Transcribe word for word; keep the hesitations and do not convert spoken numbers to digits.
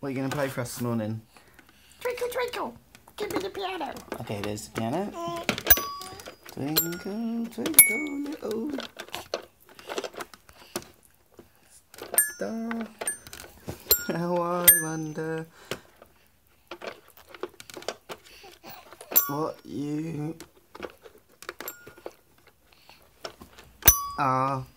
What are you going to play for us this morning? Twinkle twinkle, give me the piano. Okay, there's the piano. Twinkle, twinkle, little star, how I wonder what you are.